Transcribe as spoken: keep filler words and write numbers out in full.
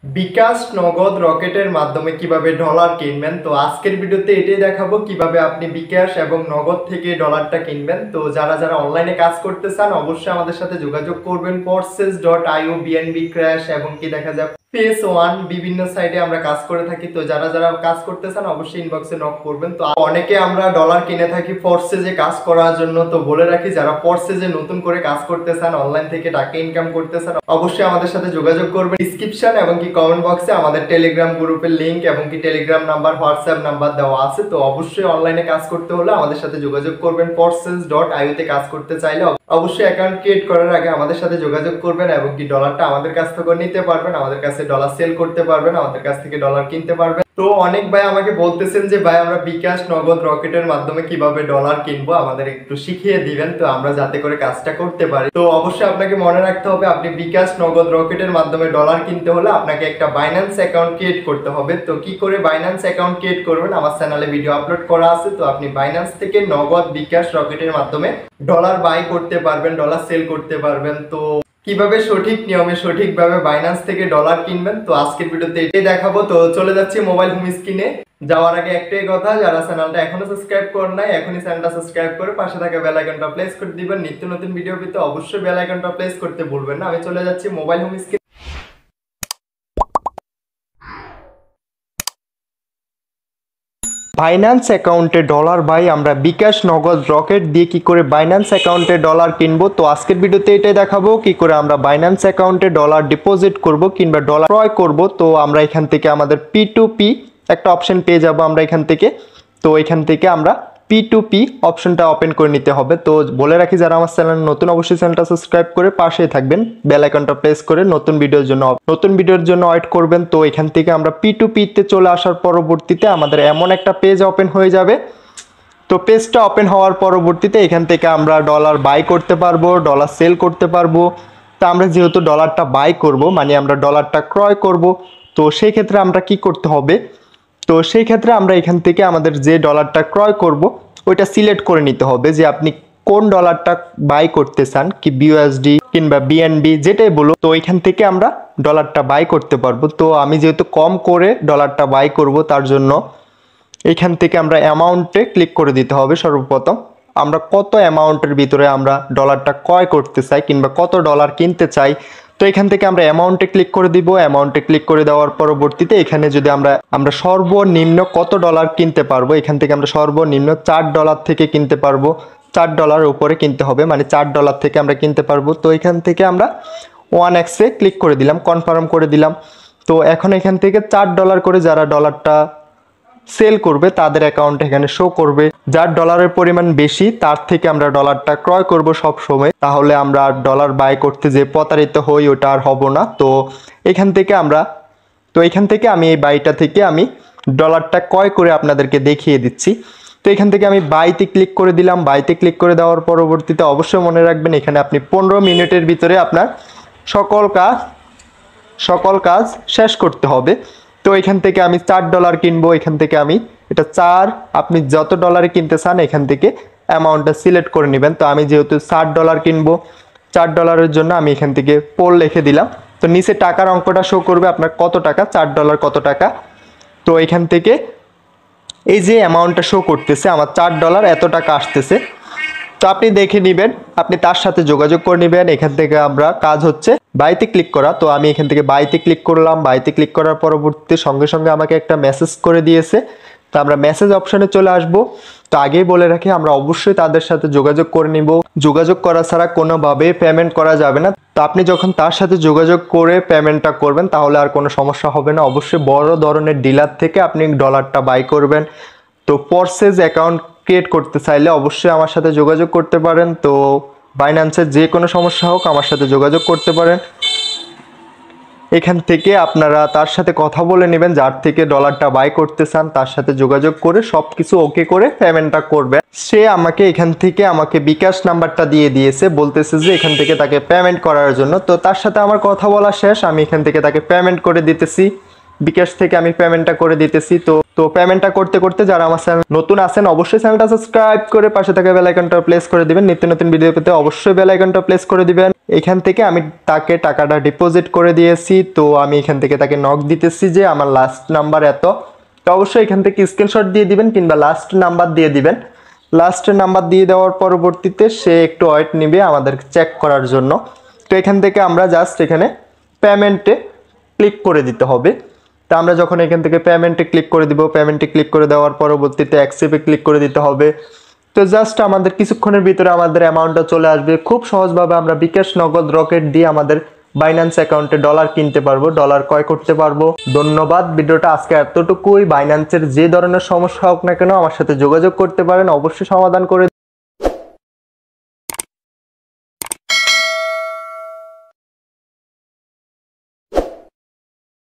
বিকাশ নগদ রকেটের মাধ্যমে কিভাবে ডলার কিনবেন। তো আজকের ভিডিওতে এটাই দেখাবো কিভাবে আপনি বিকাশ এবং নগদ থেকে ডলারটা কিনবেন। তো যারা যারা অনলাইনে কাজ করতে চান অবশ্যই আমাদের সাথে যোগাযোগ করবেন। Forces dot IO, BNB crash এবং কি দেখা যায় ফেস ওয়ান, বিভিন্ন সাইটে আমরা কাজ করে থাকি। তো যারা যারা কাজ করতে চান অবশ্যই ইনবক্সে নক করবেন। তো অনেকে আমরা ডলার কিনে থাকি ফোর্সেসে কাজ করার জন্য। তো বলে রাখি, যারা ফোর্সেসে নতুন করে কাজ করতে চান, অনলাইন থেকে টাকা ইনকাম করতে চান অবশ্যই আমাদের সাথে যোগাযোগ করবেন। ডিসক্রিপশন এবং কি কমেন্ট বক্সে আমাদের টেলিগ্রাম গ্রুপের লিংক এবং কি টেলিগ্রাম নাম্বার, হোয়াটসঅ্যাপ নাম্বার দেওয়া আছে। তো অবশ্যই অনলাইনে কাজ করতে হলে আমাদের সাথে যোগাযোগ করবেন। ফোর্সেস ডট আইও তে কাজ করতে চাইলে অবশ্যই অ্যাকাউন্ট ক্রিয়েট করার আগে আমাদের সাথে যোগাযোগ করবেন এবং কি ডলারটা আমাদের কাছ থেকে নিতে পারবেন, আমাদের কাছে ডলার সেল করতে পারবেন, আমাদের কাছ থেকে ডলার কিনতে পারবেন। তো অনেক ভাই আমাকে বলতেছেন যে ভাই আমরা বিকাশ নগদ রকেটের মাধ্যমে কিভাবে ডলার কিনবো, আমাদের একটু শিখিয়ে দিবেন তো আমরা যাতে করে কাজটা করতে পারি। তো অবশ্যই আপনাকে মনে রাখতে হবে, আপনি বিকাশ নগদ রকেটের মাধ্যমে ডলার কিনতে হলে আপনাকে একটা বাইন্যান্স অ্যাকাউন্ট ক্রিয়েট করতে হবে। তো কি করে বাইন্যান্স অ্যাকাউন্ট ক্রিয়েট করবেন আমার চ্যানেলে ভিডিও আপলোড করা আছে। তো আপনি বাইন্যান্স থেকে নগদ বিকাশ রকেটের মাধ্যমে ডলার বাই করতে পারবেন, ডলার সেল করতে পারবেন। তো কিভাবে সঠিক নিয়মে সঠিকভাবে বাইন্যান্স থেকে ডলার কিনবেন তো আজকের ভিডিওতে এটাই দেখাবো। তো চলে যাচ্ছি মোবাইল হোম স্ক্রিনে। যাওয়ার আগে একটাই কথা, যারা চ্যানেলটা এখনো সাবস্ক্রাইব করেন নাই এখনই চ্যানেলটা সাবস্ক্রাইব করে পাশে থাকা বেল আইকনটা প্রেস করে দিবেন। নিত্য নতুন ভিডিও পেতে অবশ্যই বেল আইকনটা প্রেস করতে ভুলবেন না। আমি চলে যাচ্ছি মোবাইল হোম স্ক্রিন। বাইন্যান্স অ্যাকাউন্টে ডলার বাই আমরা বিকাশ নগদ রকেট দিয়ে কি করে বাইন্যান্স অ্যাকাউন্টে ডলার কিনবো। তো আজকের ভিডিওতে এটাই দেখাবো কি করে আমরা বাইন্যান্স অ্যাকাউন্টে ডলার ডিপোজিট করব কিংবা ডলার ক্রয় করব। তো আমরা এখান থেকে আমাদের পি টু পি একটা অপশন পেয়ে যাব আমরা এখান থেকে। তো এখান থেকে আমরা পি টু পি অপশনটা ওপেন করে নিতে হবে। তো বলে রাখি, যারা আমার চ্যানেল নতুন অবশ্যই চ্যানেলটা সাবস্ক্রাইব করে পাশেই থাকবেন, বেল আইকনটা প্রেস করে নতুন ভিডিওর জন্য নতুন ভিডিওর জন্য ওয়েট করবেন। তো এখান থেকে আমরা পি টু পি তে চলে আসার পরবর্তীতে আমাদের এমন একটা পেজ ওপেন হয়ে যাবে। তো পেজটা ওপেন হওয়ার পরবর্তীতে এখান থেকে আমরা ডলার বাই করতে পারবো, ডলার সেল করতে পারবো। তা আমরা যেহেতু ডলারটা বাই করব মানে আমরা ডলারটা ক্রয় করব, তো সেই ক্ষেত্রে আমরা কি করতে হবে, তো সেই ক্ষেত্রে আমরা এখান থেকে আমাদের যে ডলারটা ক্রয় করব ওইটা সিলেক্ট করে নিতে হবে যে আপনি কোন ডলারটা বাই করতে চান, কি বিইউএসডি কিংবা বিএনবি যেটাই বলো। তো এখান থেকে আমরা ডলারটা বাই করতে পারবো। তো আমি যেহেতু কম করে ডলারটা বাই করব তার জন্য এখান থেকে আমরা অ্যামাউন্টে ক্লিক করে দিতে হবে। সর্বপ্রথম আমরা কত অ্যামাউন্টের ভিতরে আমরা ডলারটা ক্রয় করতে চাই কিংবা কত ডলার কিনতে চাই। তো এখান থেকে আমরা অ্যামাউন্টে ক্লিক করে দিব। অ্যামাউন্টে ক্লিক করে দেওয়ার পরবর্তীতে এখানে যদি আমরা আমরা সর্বনিম্ন কত ডলার কিনতে পারবো, এখান থেকে আমরা সর্বনিম্ন চার ডলার থেকে কিনতে পারবো। চার ডলার উপরে কিনতে হবে, মানে চার ডলার থেকে আমরা কিনতে পারবো। তো এখান থেকে আমরা ওয়ান এক্সে ক্লিক করে দিলাম, কনফার্ম করে দিলাম। তো এখন এখান থেকে চার ডলার করে যারা ডলারটা সেল করবে তাদের অ্যাকাউন্ট এখানে শো করবে। যার ডলারের পরিমাণ বেশি তার থেকে আমরা ডলারটা ক্রয় করব সব সময়, তাহলে আমরা ডলার বাই করতে যে প্রতারিত হই ওটা আর হব না। তো এখান থেকে আমরা তো এখান থেকে আমি এই বাইটা থেকে আমি ডলারটা ক্রয় করে আপনাদেরকে দেখিয়ে দিচ্ছি। তো এখান থেকে আমি বাইতে ক্লিক করে দিলাম। বাইতে ক্লিক করে দেওয়ার পরবর্তীতে অবশ্যই মনে রাখবেন এখানে আপনি পনেরো মিনিটের ভিতরে আপনার সকল কাজ সকল কাজ শেষ করতে হবে। তো এখান থেকে আমি চার ডলার কিনবো, এখান থেকে আমি এটা চার, আপনি যত ডলারে কিনতে চান এখান থেকে অ্যামাউন্টটা সিলেক্ট করে নেবেন। তো আমি যেহেতু চার ডলার কিনবো, চার ডলারের জন্য আমি এখান থেকে পোল লিখে দিলাম। তো নিচে টাকার অঙ্কটা শো করবে আপনার কত টাকা, চার ডলার কত টাকা। তো এখান থেকে এই যে অ্যামাউন্টটা শো করতেছে আমার চার ডলার এত টাকা আসতেছে। তো আপনি দেখে নেবেন, আপনি তার সাথে যোগাযোগ করে নেবেন। এখান থেকে আমরা কাজ হচ্ছে বাইতে ক্লিক করা। তো আমি এখান থেকে বাইতে ক্লিক করলাম। বাইতে ক্লিক করার পরবর্তীতে সঙ্গে সঙ্গে আমাকে একটা মেসেজ করে দিয়েছে। তো আমরা মেসেজ অপশনে চলে আসব। তো আগেই বলে রাখি আমরা অবশ্যই তাদের সাথে যোগাযোগ করে নিব, যোগাযোগ করা ছাড়া কোনোভাবে পেমেন্ট করা যাবে না। তো আপনি যখন তার সাথে যোগাযোগ করে পেমেন্টটা করবেন তাহলে আর কোনো সমস্যা হবে না। অবশ্যই বড় ধরনের ডিলার থেকে আপনি ডলারটা বাই করবেন। তো ফোর্সেস অ্যাকাউন্ট ক্রিয়েট করতে চাইলে অবশ্যই আমার সাথে যোগাযোগ করতে পারেন। তো বাইন্যান্সের যে কোনো সমস্যা হোক আমার সাথে যোগাযোগ করতে পারেন। এখান থেকে আপনারা তার সাথে কথা বলে নেবেন, যার থেকে ডলারটা বাই করতে চান তার সাথে যোগাযোগ করে সব কিছু ওকে করে পেমেন্টটা করবেন। সে আমাকে এখান থেকে আমাকে বিকাশ নাম্বারটা দিয়ে দিয়েছে, বলতেছে যে এখান থেকে তাকে পেমেন্ট করার জন্য। তো তার সাথে আমার কথা বলা শেষ, আমি এখান থেকে তাকে পেমেন্ট করে দিতেছি। বিকাশ থেকে আমি পেমেন্টটা করে দিতেছি। তো তো পেমেন্টটা করতে করতে যারা আমার চ্যানেল নতুন আছেন অবশ্যই চ্যানেলটা সাবস্ক্রাইব করে পাশে থাকা বেল আইকনটা প্রেস করে দিবেন। নিত্য নতুন ভিডিও পেতে অবশ্যই বেল আইকনটা প্রেস করে দিবেন। এখান থেকে আমি তাকে টাকাটা ডিপোজিট করে দিয়েছি। তো আমি এখান থেকে তাকে নক দিতেছি যে আমার লাস্ট নাম্বার এত। তো অবশ্যই এখান থেকে স্ক্রিনশট দিয়ে দিবেন কিংবা লাস্ট নাম্বার দিয়ে দিবেন। লাস্ট নাম্বার দিয়ে দেওয়ার পরবর্তীতে সে একটু ওয়েট নেবে আমাদের চেক করার জন্য। তো এখান থেকে আমরা জাস্ট এখানে পেমেন্টে ক্লিক করে দিতে হবে। তা আমরা যখন এখান থেকে পেমেন্টে ক্লিক করে দিব, পেমেন্টে ক্লিক করে দেওয়ার পরবর্তীতে অ্যাকসেপ্টে ক্লিক করে দিতে হবে। তো জাস্ট আমাদের কিছুক্ষণের ভিতরে আমাদের অ্যামাউন্টটা চলে আসবে। খুব সহজভাবে আমরা বিকাশ নগদ রকেট দিয়ে আমাদের বাইন্যান্স অ্যাকাউন্টে ডলার কিনতে পারবো, ডলার ক্রয় করতে পারবো। ধন্যবাদ। ভিডিওটা আজকে এতটুকুই। বাইন্যান্সের যে ধরনের সমস্যা হোক না কেন আমার সাথে যোগাযোগ করতে পারেন, অবশ্যই সমাধান করে